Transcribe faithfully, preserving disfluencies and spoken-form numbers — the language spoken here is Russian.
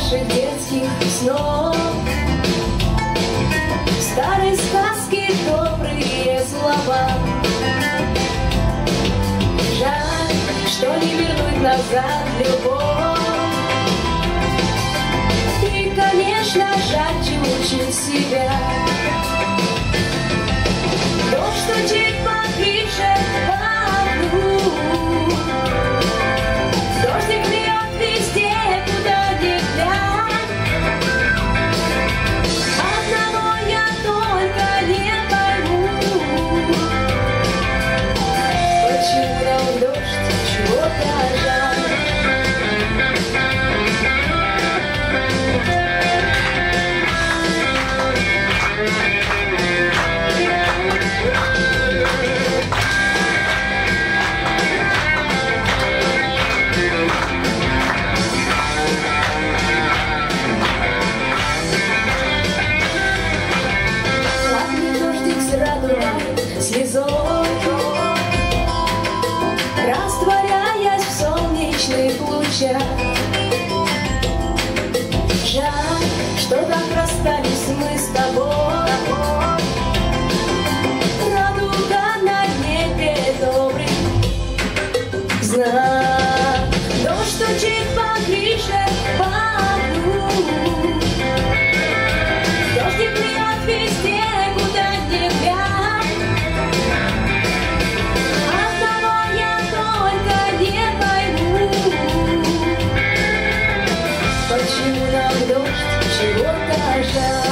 наших детских снов. В старой сказке добрые слова. Жаль, что не вернуть назад любовь. И, конечно, жаль чуть-чуть себя. Дождь стучит по крыше в окну. Дождик льет везде, куда ни глянь. Одного я только не пойму. Почему нам дождь чего-то жаль? Слезой, растворяясь в солнечных лучах. Жаль, что так расстались мы с тобой. Радуга на небе добрый знак. Дождь стучит по крыше, по окну. Дождик льет везде, куда ни глянь. Почему нам дождь чего-то жаль?